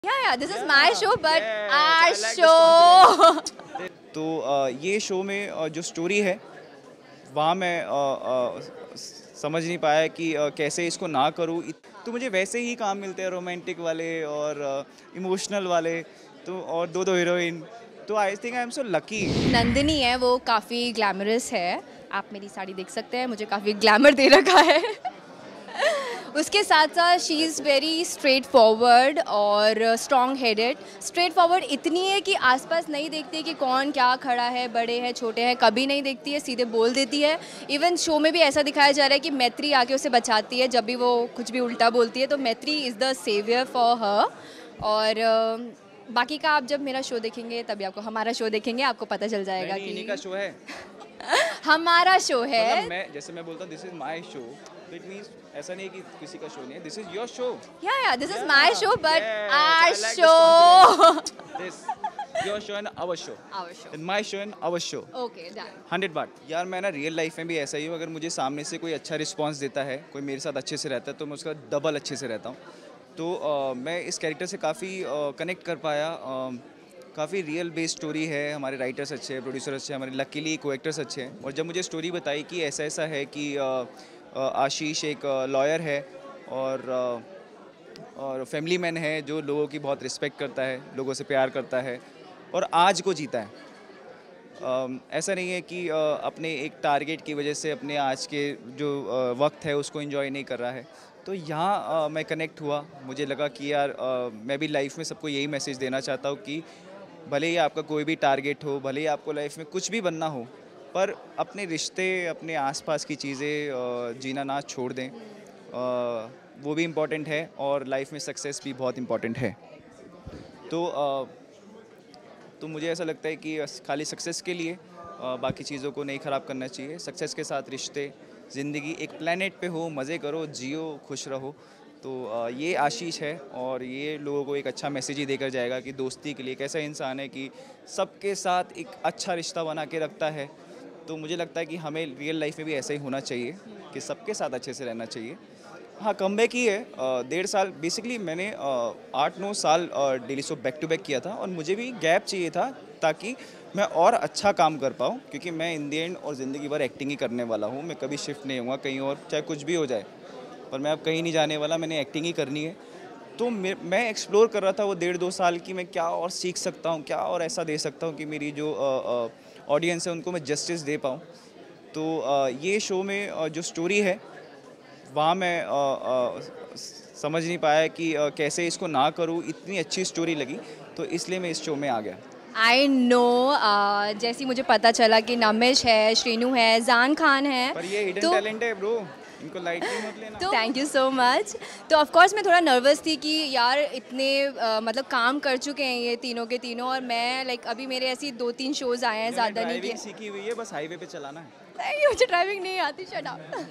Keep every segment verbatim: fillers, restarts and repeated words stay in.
Yeah, yeah, this is my show, but our show. तो uh, ये show में uh, जो स्टोरी है वहाँ मैं uh, uh, समझ नहीं पाया कि uh, कैसे इसको ना करूँ। तो मुझे वैसे ही काम मिलते हैं रोमांटिक वाले और इमोशनल uh, वाले, तो और दो दो हीरोइन, तो I think I am so lucky. Nandini है, वो काफ़ी ग्लैमरस है। आप मेरी साड़ी देख सकते हैं, मुझे काफ़ी ग्लैमर दे रखा है। उसके साथ साथ she is very straight forward और स्ट्रॉन्ग हेडेड। स्ट्रेट फॉरवर्ड इतनी है कि आसपास नहीं देखती है कि कौन क्या खड़ा है, बड़े हैं छोटे हैं, कभी नहीं देखती है, सीधे बोल देती है। इवन शो में भी ऐसा दिखाया जा रहा है कि मैत्री आके उसे बचाती है जब भी वो कुछ भी उल्टा बोलती है, तो Maitri is the saviour for her. और uh, बाकी का आप जब मेरा शो देखेंगे तभी आपको, हमारा शो देखेंगे आपको पता चल जाएगा कि इन्हीं का शो है। हमारा शो है। मतलब मैं जैसे मैं बोलता हूँ दिस इज माय शो, तो इट मींस ऐसा नहीं है कि किसी का शो नहीं है, दिस इज योर शो। या या this is my show but our show. This your show and our show, our show and my show and our show. Okay done. Hundred बार यार, मैं ना रियल लाइफ में भी ऐसा ही हूँ। अगर मुझे सामने से कोई अच्छा रिस्पांस देता है, कोई मेरे साथ अच्छे से रहता है, तो मैं उसका डबल अच्छे से रहता हूँ। तो uh, मैं इस कैरेक्टर से काफ़ी कनेक्ट uh, कर पाया। uh, काफ़ी रियल बेस्ड स्टोरी है, हमारे राइटर्स अच्छे हैं, प्रोड्यूसर अच्छे हैं, हमारे लकीली को एक्टर्स अच्छे हैं। और जब मुझे स्टोरी बताई कि ऐसा ऐसा है कि आशीष एक लॉयर है और और फैमिली मैन है जो लोगों की बहुत रिस्पेक्ट करता है, लोगों से प्यार करता है और आज को जीता है। ऐसा नहीं है कि अपने एक टारगेट की वजह से अपने आज के जो वक्त है उसको एंजॉय नहीं कर रहा है। तो यहाँ मैं कनेक्ट हुआ, मुझे लगा कि यार मैं भी लाइफ में सबको यही मैसेज देना चाहता हूँ कि भले ही आपका कोई भी टारगेट हो, भले ही आपको लाइफ में कुछ भी बनना हो, पर अपने रिश्ते, अपने आसपास की चीज़ें जीना ना छोड़ दें। वो भी इम्पॉर्टेंट है और लाइफ में सक्सेस भी बहुत इम्पॉर्टेंट है। तो तो मुझे ऐसा लगता है कि खाली सक्सेस के लिए बाकी चीज़ों को नहीं ख़राब करना चाहिए। सक्सेस के साथ रिश्ते, ज़िंदगी एक प्लेनेट पे हो, मज़े करो, जियो, खुश रहो। तो ये आशीष है और ये लोगों को एक अच्छा मैसेज ही देकर जाएगा कि दोस्ती के लिए एक ऐसा इंसान है कि सबके साथ एक अच्छा रिश्ता बना के रखता है। तो मुझे लगता है कि हमें रियल लाइफ में भी ऐसा ही होना चाहिए कि सबके साथ अच्छे से रहना चाहिए। हाँ, कमबैक ही है। डेढ़ साल बेसिकली मैंने आठ नौ साल daily soap back to back किया था और मुझे भी गैप चाहिए था ताकि मैं और अच्छा काम कर पाऊँ, क्योंकि मैं इन दी एंड और ज़िंदगी भर एक्टिंग ही करने वाला हूँ। मैं कभी शिफ्ट नहीं होऊंगा कहीं और, चाहे कुछ भी हो जाए, पर मैं अब कहीं नहीं जाने वाला, मैंने एक्टिंग ही करनी है। तो मैं एक्सप्लोर कर रहा था वो डेढ़ दो साल की मैं क्या और सीख सकता हूँ, क्या और ऐसा दे सकता हूँ कि मेरी जो ऑडियंस है उनको मैं जस्टिस दे पाऊँ। तो आ, ये शो में आ, जो स्टोरी है वहाँ मैं आ, आ, समझ नहीं पाया कि आ, कैसे इसको ना करूँ। इतनी अच्छी स्टोरी लगी तो इसलिए मैं इस शो में आ गया। आई नो, जैसे मुझे पता चला कि नमिश है, श्रीनू है, जान खान है, पर ये हिडन तो टैलेंट है ब्रो, इनको लाइटली मत लेना। तो थैंक यू सो मच। तो ऑफ कोर्स मैं थोड़ा नर्वस थी कि यार इतने uh, मतलब काम कर चुके हैं ये तीनों के तीनों, और मैं लाइक अभी मेरे ऐसी दो तीन शोज आए हैं, ज़्यादा नहीं किए। सीखी हुई है, बस हाईवे पे चलाना है। नहीं, मुझे ड्राइविंग नहीं आती, शट अप।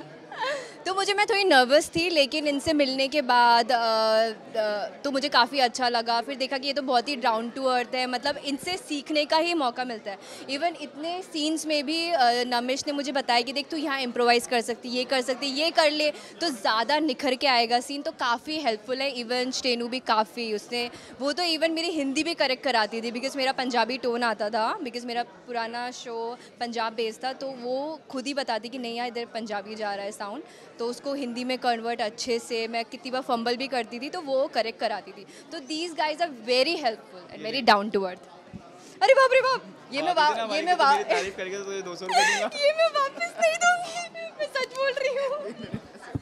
तो मुझे, मैं थोड़ी नर्वस थी, लेकिन इनसे मिलने के बाद आ, आ, तो मुझे काफ़ी अच्छा लगा। फिर देखा कि ये तो बहुत ही डाउन टू अर्थ है, मतलब इनसे सीखने का ही मौका मिलता है। इवन इतने सीन्स में भी नमिश ने मुझे बताया कि देख तू यहाँ इम्प्रोवाइज़ कर सकती, ये कर सकती, ये कर ले तो ज़्यादा निखर के आएगा सीन। तो काफ़ी हेल्पफुल है। इवन स्टेनू भी काफ़ी, उसने वो तो इवन मेरी हिंदी भी करेक्ट कराती थी, बिकॉज मेरा पंजाबी टोन आता था, बिकॉज मेरा पुराना शो पंजाब बेस्ड था। तो वो खुद ही बताती कि नहीं यार इधर पंजाबी जा रहा है साउंड, तो उसको हिंदी में कन्वर्ट अच्छे से, मैं कितनी बार फंबल भी करती थी तो वो करेक्ट कराती थी। तो these guys are very helpful and very down to earth. अरे बाप रे बाप, ये मैं ये मैं तारीफ करके तो तुझे दो सौ रुपए दूंगा। ये मैं वापस नहीं दूंगी, मैं सच बोल रही हूँ।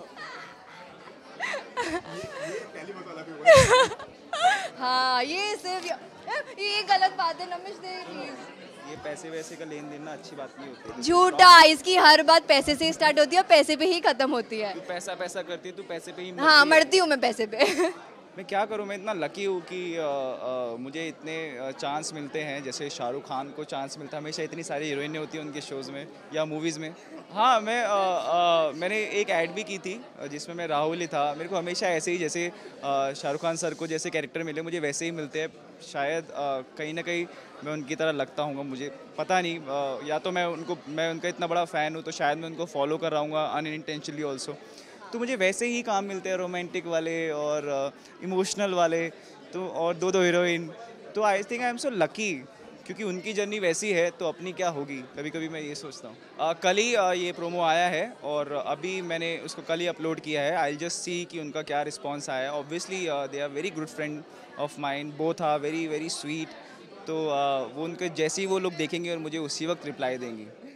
हाँ, ये सिर्फ ये गलत बात है नमिश दे, प्लीज। ये पैसे वैसे का लेन देन ना अच्छी बात नहीं होती। झूठा, इसकी हर बात पैसे से स्टार्ट होती है और पैसे पे ही खत्म होती है। तू पैसा पैसा करती है, तू पैसे पे ही मरती हाँ, है। मरती हूँ मैं पैसे पे। मैं क्या करूँ, मैं इतना लकी हूँ कि आ, आ, मुझे इतने चांस मिलते हैं। जैसे शाहरुख खान को चांस मिलता है, हमेशा इतनी सारी हीरोइनें होती हैं उनके शोज़ में या मूवीज़ में। हाँ, मैं आ, आ, मैंने एक ऐड भी की थी जिसमें मैं राहुल ही था। मेरे को हमेशा ऐसे ही, जैसे शाहरुख खान सर को जैसे कैरेक्टर मिले मुझे वैसे ही मिलते हैं। शायद आ, कहीं ना कहीं मैं उनकी तरह लगता हूँ, मुझे पता नहीं। आ, या तो मैं उनको मैं उनका इतना बड़ा फ़ैन हूँ तो शायद मैं उनको फॉलो कर रहा हूँ अनइंटेंशनली ऑल्सो। तो मुझे वैसे ही काम मिलते हैं रोमांटिक वाले और इमोशनल वाले, तो और दो दो हीरोइन, तो I think I am so lucky, क्योंकि उनकी जर्नी वैसी है तो अपनी क्या होगी, कभी कभी मैं ये सोचता हूँ। अ, कल ही अ, ये प्रोमो आया है और अभी मैंने उसको कल ही अपलोड किया है। आई जस्ट सी कि उनका क्या रिस्पॉन्स आया है। Obviously they are very good friend of mind, both are very very sweet. तो अ, वो उनके जैसे ही वो लोग देखेंगे और मुझे उसी वक्त रिप्लाई देंगी।